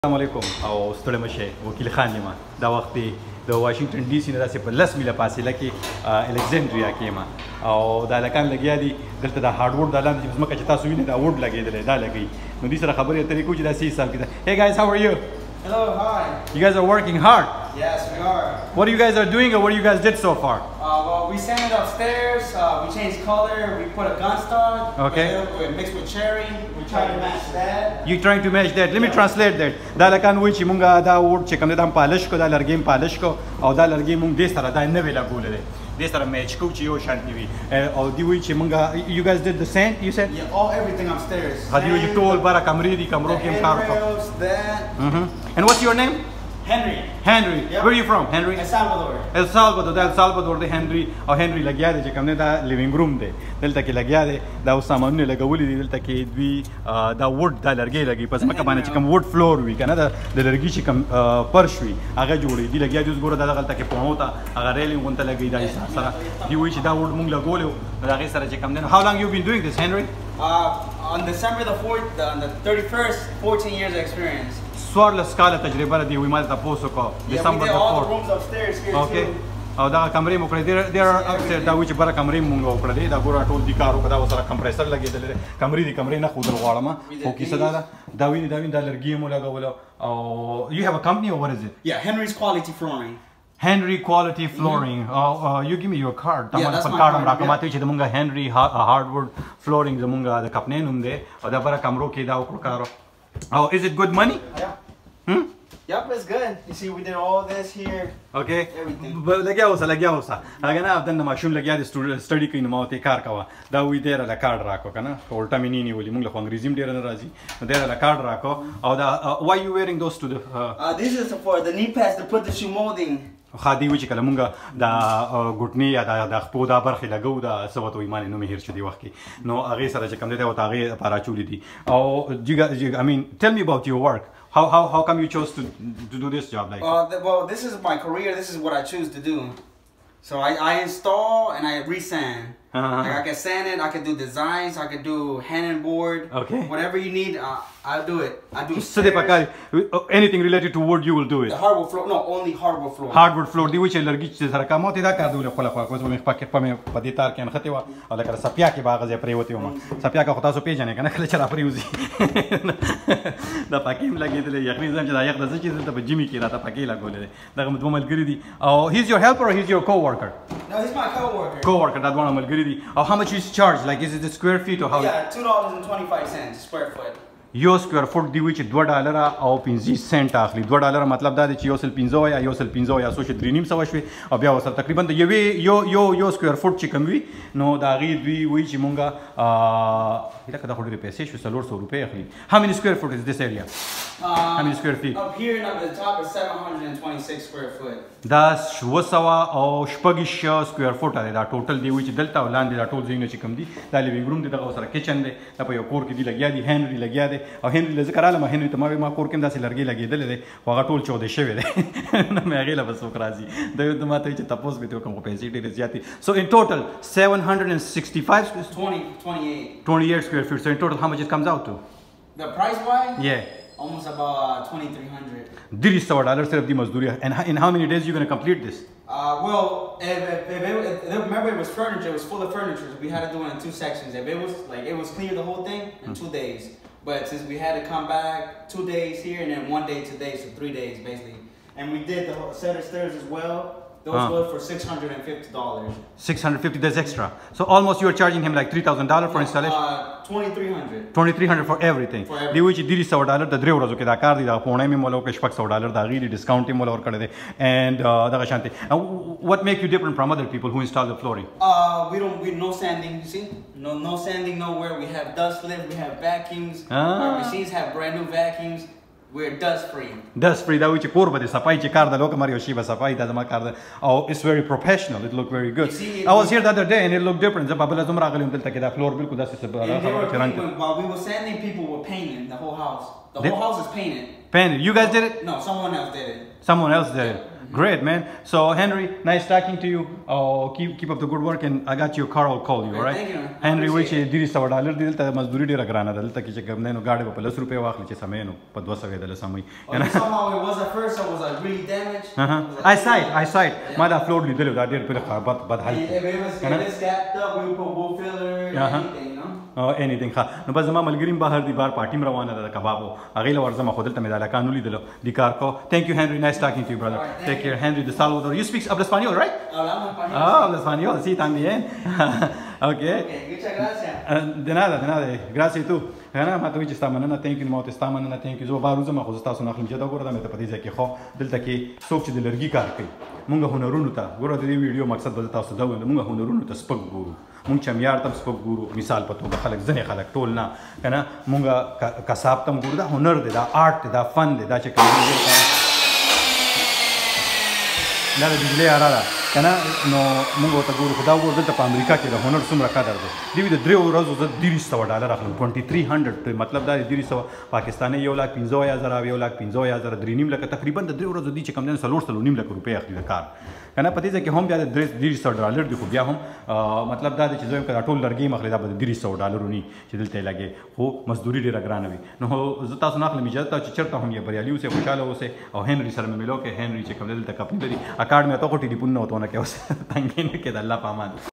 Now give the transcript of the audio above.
السلام علیکم او ستړي مشه وکیل خان یم دا وخت د واشنگټن ډي سي نه داسې په 10 میله فاصله کې الکسندریا کې ما او دا لکان لګیا دي دلته د هارډوورډ د لاندې چې مکه چې تاسو وینئ دا ووډ لګېدلی دا لګي نو دې سره خبرې اترې کوو چې دا څه حساب کتاب Hey guys, how are you? Hello, hi. You guys are working hard. Yes, we are. What you guys are doing or what you guys did so far? Well, we sanded upstairs, we changed color, we put a gun stock. Okay. We mixed with cherry. We tried to match that. You trying to match that? Let me translate that. دا لکان وایي چې مونږ دا ووډ چې کوم دی دا پالش کو دا لرګي پالش کو او دا لرګي مونږ دې سره دا نوې لګولې دی دې سره میچ کو چې یو شانتي وي او دی وایي چې مونږ you guys did the sand you said? Yeah, everything upstairs. How do you told bara کمرې دي کمرو کې کار وکړو. That. And what's your name? Henry. Henry. Yep. Where are you from? Henry? El Salvador. El Salvador. دا El Salvador دی Henry او Henry لګیا دی چې کوم دی دا لیوینګ روم دی دلته کې لګیا دی دا اوس سامانونه لګولي دي دلته کې دوی دا ووډ دا لرګي لګي پس مکه باندې چې کوم ووډ فلور وي کنه دا د لرګي چې کوم پرش وي هغه جوړي دي لګیا دي اوس ګوره دا دلته کې پوهو ته هغه ریلینګ غونته لګي دا سره دی وایي چې دا ووډ مونږ لګولیو دا هغې سره چې کوم دی How long you been doing this, Henry? On December the 4th, on the 31st, 14 years of experience. څوارلس کاله تجربه لري دوی ما ته تپوس وکړو December the 4th. All the rooms upstairs here okay. too. او دا کمرې مو کړې دي upstairs دا وایي چې بره کمرې مونږ وکړه دي دا ګوره ټول دي کار وکړه دا ورسره کمپریسر لګېدلی دی کمرې دي کمرې نه ښودل غواړم خو کیسه دا ده دا ویني دا لرګي مو لګولو او you have a company or what is it? Yeah, Henry's Quality Flooring. Henry Quality Flooring. You give me your card. Yeah, that's my card. card. راکه ماته چې دمونږ Henry Hardwood Flooring زمونږ د کمپنۍ نوم دی او دا بره کمرو کې دا وکړو کار او is it good money? Yeah. Yep, it's good. You see, we did all this here. Okay. Everything. لګیا اوسه هغه نه دنه ماشوم لګیا دي سټډي کوي نو ما ته کار کوه دا وی ډېره له کارډ راکو کنه اولټا مې نه نیولې موږ له انګریزي ډېره نه راځي ډېره له کارډ راکو او دا why you wearing those to the this is for the knee pads to put the shoe molding. خادي وی چې کله مونږ دا ګټنی یا د خپو دا برخې لګو دا سوت وي معنی نو مې هیر شو دی وخت کې نو هغه سره چې کوم دی او هغه لپاره چولې دي او I mean tell me about your work how come you chose to do this job like well this is my career, this is what I choose to do. So I install and I resand. Like I can sand it, I can do designs, I can do hand and board. Okay. Whatever you need, I'll do it. I do so anything related to wood you will do it. The hardwood floor, no, only hardwood floor. Hardwood floor دی چې لرګي چې سره کومه ته دا کار دی خو له خو کوم پاکټ په دې تار کې نخته و او لکه سپیا کې باغ ځای پرې وته و سپیا کا خو تاسو پیژنې کنه کله چې را پریوزي دا پاکیم لګیدل یخني ځم چې دا یخ د څه چې ته په جیمی کې راته پاکي لګولې دا کوم ملګری دي او he's your helper or he's your co-worker? No, he's my co-worker. Co-worker دا دوه ملګری دي او how much is charged like is it the square feet or how? Yeah, $2.25 square foot. یو سکوयर فوټ دی وی چې $2 او 50 سنت اخلي $2 مطلب دا دی چې یو سل 15 یا یو سل 15 یا سو چې 3.5 شوي او بیا وسره تقریبا د یو سکوयर فوټ چې کم وي نو دا غي دوی وی چې مونږه لکه دا خو ډېرې پیسې شو 300 روپۍ اخلي how many square foot is this area? How many square feet? Up here and up at the top is 726 square foot. دا 700 او 6 سکوयर فوټ دی دا ټوټل دی وی چې دلته ولاندې دا ټول ځایونه چې کم دي دا لیوینګ روم دی دا سره کچن دی دا په یو کور کې دی لګیا دی هنري لګیا دی او هنري له ذکر عالم هنري ته ما کور کې داسې لرګي لګېدل دی خو هغه ټول چودې شوی دی نو مې هغې له بس راځي دا یو ما ته چې تپوس به کوم پیسې ډېرې زیاتې so in total 765 28 square feet so in total how much it comes out to? The price wise? Yeah. Almost about $2,300. $300 صرف دی مزدوری and in how many days you going to complete this? Well, remember it was furniture, it was full of furniture. We had to do it in 2 sections. If it was like it was clear the whole thing in 2 days. But since we had to come back 2 days here and then 1 day today, so 3 days basically. And we did the set of stairs as well. Those were for $650. 650, that's extra. So almost you're charging him like $3,000 for installation? $2,300. $2,300 for everything. دی وی چې $300 د 3 ورځو کې دا کار دی دا پونه مې مولا او $600 دا غیری ډیسکاونټ یې مولا ور کړی دی and دا شانتي what make you different from other people who install the flooring? We no sanding, you see? No sanding nowhere. We have dust lift, we have vacuums. Our machines have brand new vacuums. We're dust free. Dust free دا وی چې کور به صفای چې کار د لوک مریو شی به صفای دا زما کار او it's very professional. It looked very good. I was here the other day and it looked different. زه په بل زما راغلی دلته کې دا فلور بالکل داسې څه while we were sanding, people were painting the whole house. The whole house is painted. Painted. You guys did it? No, someone else did it. Someone else did it. Great, man. So, Henry, nice talking to you. Keep up the good work, and I got your car. I'll call you, all right? Thank you. Henry, which is $300 دلته مزدوري ډیره ګرانه ده دلته کې چې کوم نه نو گاډي په 100 روپے واخلي چې سمې نو په 200 دله سمې. Somehow it was at first, I was like really damaged. I saw it. ما دا فلور لیدل دا ډیر په خرابات بد حال. If it was gapped up, we would put wool filler and anything, you know. anything ښه نو بس زما ملګریم بهر دی بار پارټیم روانه ده د کبابو هغې له ورځمه خو دلته مې دا لکانو لیدلو د کار کو thank you Henry nice talking to you brother take care Henry de Salvador you speak habla español right habla español sí también okay muchas gracias de nada gracias tú انا ما ته وی چې ستا مننه thank you ما ته ستا مننه thank you زه بار وزم خو تاسو نه اخلم چې دا ګوره دا مې ته په دې ځای کې خو دلته کې څوک چې د لرګي کار کوي مونږ هنرونو ته ګوره د دې ویډیو مقصد به تاسو دا وایم مونږ هنرونو ته سپک ګورو مونږ چمیار تم سپک ګورو مثال په توګه خلک ځنې خلک ټول نه کنه مونږ کساب تم ګورو دا هنر دی دا آرټ دی دا فن دی دا چې کوم دا د بجلی اره ده که نه نو موږ ورته ګورو خو دا وګورو دلته په امریکا کې د هنر څومره قدر دی دوی د دریو ورځو زه $300 اخلم 2300 مطلب دا دی 300 پاکستاني 1,15,000 او 1,15,000 3.5 لکه تقریبا د دریو ورځو دی چې کم دی 3.5 لکه روپۍ اخلي د کار که نه په دې ځای کې هم بیا د $300 دی خو بیا هم مطلب دا دی چې زه وایم که دا ټول لرګي مخلي دا به د $300 ونی چې دلته یې لګې خو مزدوري ډېره ګرانه وي نو زه تاسو نه اخلم اجازه چې چېرته هم یې بریالي اوسئ خوشحاله اوسئ او هنري سره مې ملو کې هنري چې کوم دی دلته کمپني لري کارډ مې ته خو ټلیفون نه ورته ونه کې اوس تنګې نه کېده الله په امان